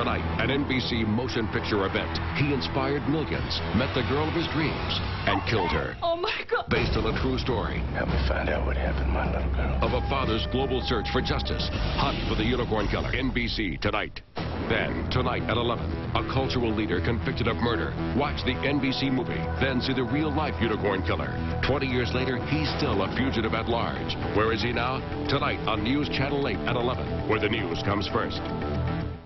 Tonight, an NBC motion picture event. He inspired millions, met the girl of his dreams, and killed her. Oh, my God. Based on a true story. Help me find out what happened to my little girl. Of a father's global search for justice. Hunt for the Unicorn Killer. NBC tonight. Then, tonight at 11, a cultural leader convicted of murder. Watch the NBC movie, then see the real-life Unicorn Killer. 20 years later, he's still a fugitive at large. Where is he now? Tonight on News Channel 8 at 11, where the news comes first.